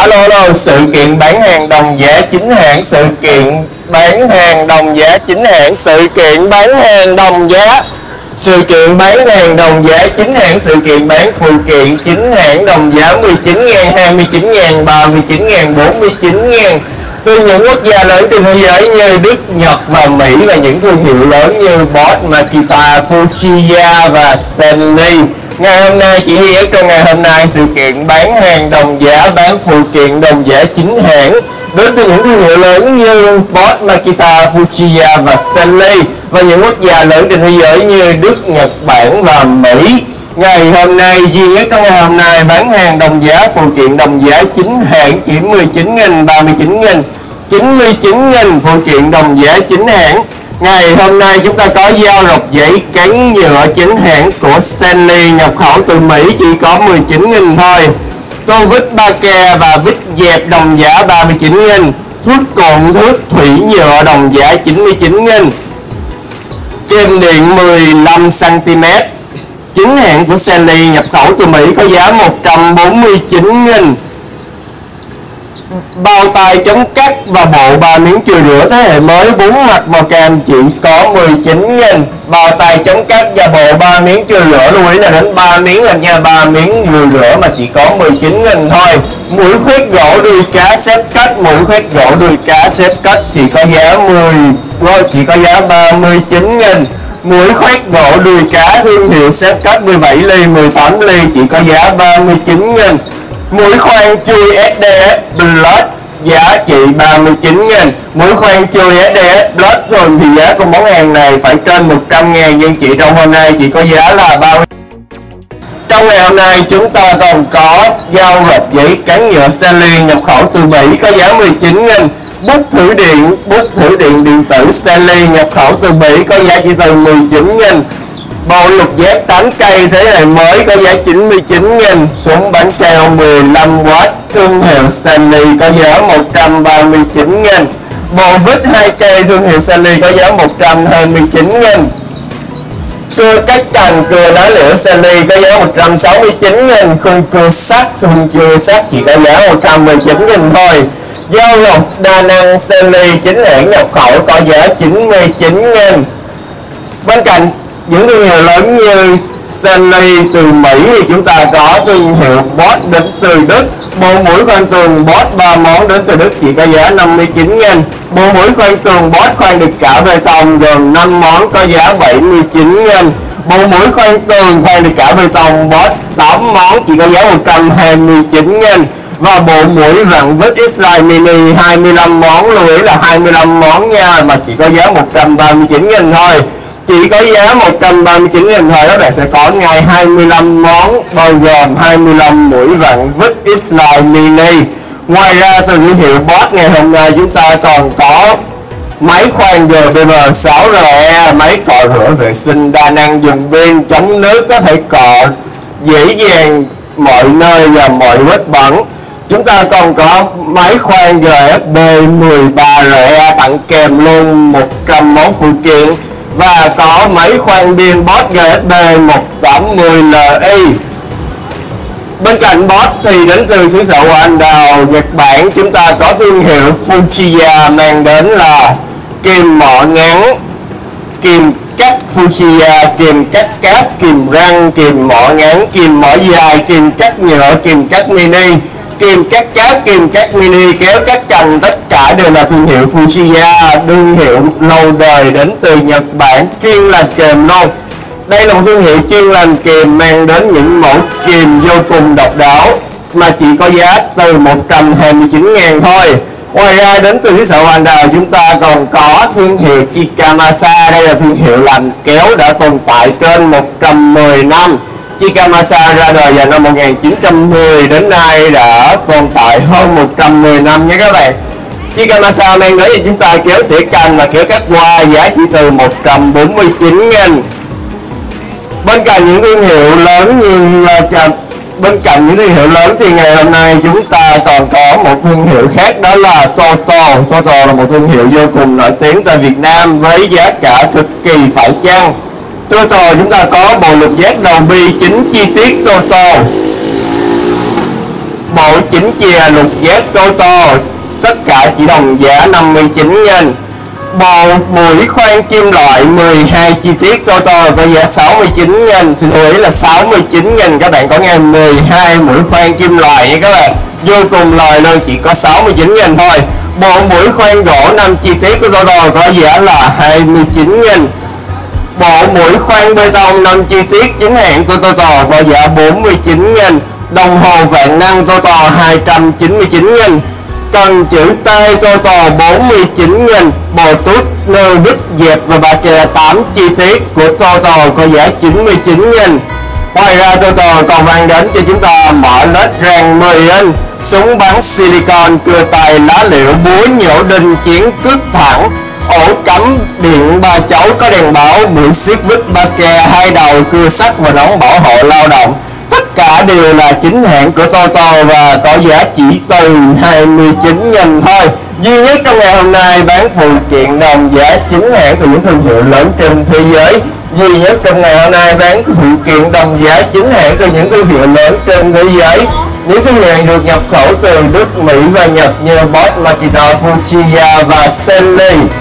Alo, sự kiện bán hàng đồng giá chính hãng, sự kiện bán hàng đồng giá chính hãng, sự kiện bán hàng đồng giá, sự kiện bán hàng đồng giá chính hãng, sự kiện bán phụ kiện chính hãng đồng giá 19.000, 29.000, 39.000, 49.000 từ những quốc gia lớn trên thế giới như Đức, Nhật và Mỹ, và những thương hiệu lớn như Bosch, Makita, Fujiya và Stanley. Ngày hôm nay, chỉ duy nhất trong ngày hôm nay, sự kiện bán hàng đồng giá, bán phụ kiện đồng giá chính hãng đến từ những thương hiệu lớn như Bosch, Makita, Fujiya và Stanley, và những quốc gia lớn trên thế giới như Đức, Nhật Bản và Mỹ. Ngày hôm nay, duy nhất trong ngày hôm nay, bán hàng đồng giá, phụ kiện đồng giá chính hãng chỉ 19.000, 39.000, 99.000 phụ kiện đồng giá chính hãng. Ngày hôm nay chúng ta có dao rọc giấy cán nhựa chính hãng của Stanley nhập khẩu từ Mỹ chỉ có 19.000 thôi. Tô vít ba ke và vít dẹp đồng giá 39.000. Thước cuộn thước thủy nhựa đồng giá 99.000. Kềm điện 15cm chính hãng của Stanley nhập khẩu từ Mỹ có giá 149.000. Bao tay chống cắt và bộ 3 miếng chùi rửa thế hệ mới 4 mặt màu cam chỉ có 19.000. Bao tay chống cắt và bộ 3 miếng chùi rửa, lưu ý là đến 3 miếng là nha, 3 miếng chùi rửa mà chỉ có 19.000 thôi. Mũi khoét gỗ đuôi cá xếp cách, mũi khoét gỗ đuôi cá xếp cách chỉ có giá 39.000. Mũi khoét gỗ đuôi cá thương hiệu xếp cách 17 ly, 18 ly chỉ có giá 39.000. Mũi khoan chui SDS Plus giá trị 39.000. Mũi khoan chui SDS Plus thường thì giá của món hàng này phải trên 100.000, nhưng chị trong hôm nay chỉ có giá là 30. Trong ngày hôm nay chúng ta còn có dao rọc giấy cán nhựa Stanley nhập khẩu từ Mỹ có giá 19.000. Bút thử điện điện tử Stanley nhập khẩu từ Mỹ có giá chỉ từ 19.000. Bộ lục giác 8 cây thế hệ mới có giá 99.000. Súng bắn keo 15W thương hiệu Stanley có giá 139.000. Bộ vít 2 cây thương hiệu Stanley có giá 129.000. Cưa cắt cành cưa đá lửa Stanley có giá 169.000. Khung cưa sắt chỉ có giá 119.000 thôi. Dao lọc đa năng Stanley chính hãng nhập khẩu có giá 99.000. Bên cạnh những thương hiệu lớn như Stanley từ Mỹ thì chúng ta có thương hiệu Bosch đến từ Đức. Bộ mũi khoan tường Bosch 3 món đến từ Đức chỉ có giá 59.000. Bộ mũi khoan tường Bosch khoan được cả bê tông gồm 5 món có giá 79.000. Bộ mũi khoan tường khoan được cả bê tông Bosch 8 món chỉ có giá 129.000. Và bộ mũi vặn vít X-Line Mini 25 món, lưu ý là 25 món nha, mà chỉ có giá 139.000 thôi. Chỉ có giá 139.000 thôi, các bạn sẽ có ngay 25 món bao gồm 25 mũi vặn vít X-Line Mini. Ngoài ra từ thương hiệu Bosch ngày hôm nay chúng ta còn có máy khoan GBM 6RE, máy cọ rửa vệ sinh đa năng dùng pin chống nước, có thể cọ dễ dàng mọi nơi và mọi vết bẩn. Chúng ta còn có máy khoan GFB 13RE tặng kèm luôn 100 món phụ kiện, và có máy khoan pin Bosch GFB 180Li. Bên cạnh Bosch thì đến từ xứ sở hoa anh đào Nhật Bản, chúng ta có thương hiệu Fujiya mang đến là kìm mọ ngắn, kìm cắt Fujiya, kìm cắt cáp, kìm răng, kìm mọ ngắn, kìm mọ dài, kìm cắt nhựa, kìm cắt mini, kìm cắt cáp, kìm cắt mini, kéo cắt cành, tất cả đều là thương hiệu Fujiya, thương hiệu lâu đời đến từ Nhật Bản, chuyên làm kềm luôn. Đây là một thương hiệu chuyên làm kềm mang đến những mẫu kìm vô cùng độc đáo mà chỉ có giá từ 129.000 thôi. Ngoài ra đến từ xứ sở hoa anh đào chúng ta còn có thương hiệu Chikamasa. Đây là thương hiệu làm kéo đã tồn tại trên 110 năm. Chikamasa ra đời vào năm 1910, đến nay đã tồn tại hơn 110 năm nha các bạn. Chikamasa mang đến cho chúng ta kéo tỉa cành và kéo cắt hoa giá chỉ từ 149.000. Bên cạnh những thương hiệu lớn thì ngày hôm nay chúng ta còn có một thương hiệu khác, đó là Toto. Toto là một thương hiệu vô cùng nổi tiếng tại Việt Nam với giá cả cực kỳ phải chăng. Toto chúng ta có bộ lục giác đầu bi 9 chi tiết Toto, Bộ chỉnh chìa lục giác Toto tất cả chỉ đồng giá 59.000. Bộ mũi khoan kim loại 12 chi tiết Toto có giá 69.000. Xin lưu ý là 69.000, các bạn có nghe, 12 mũi khoan kim loại nha các bạn, vô cùng lời luôn, chỉ có 69.000 thôi. Bộ mũi khoan gỗ 5 chi tiết của Toto có giá là 29.000. Bộ mũi khoan bê tông 5 chi tiết chính hãng của Toto có giá 49.000. Đồng hồ vạn năng Toto 299.000. Cần chữ T Toto 49.000. Bộ tút nơ vít dẹp và bà kè 8 chi tiết của Toto có giá 99.000. Ngoài ra Toto còn mang đến cho chúng ta mở led rang 10 inch, súng bắn silicon, cưa tay lá liệu, búa nhổ đinh, chiến cước thẳng, ổ cắm điện 3 chấu có đèn báo, mũi xiết vít ba ke 2 đầu, cưa sắt và nón bảo hộ lao động. Tất cả đều là chính hãng của Toto và có giá chỉ từ 29.000 thôi. Duy nhất trong ngày hôm nay bán phụ kiện đồng giá chính hãng từ những thương hiệu lớn trên thế giới. Duy nhất trong ngày hôm nay bán phụ kiện đồng giá chính hãng từ những thương hiệu lớn trên thế giới. Những thương hiệu được nhập khẩu từ Đức, Mỹ và Nhật như Bosch, Makita, Fujiya và Stanley.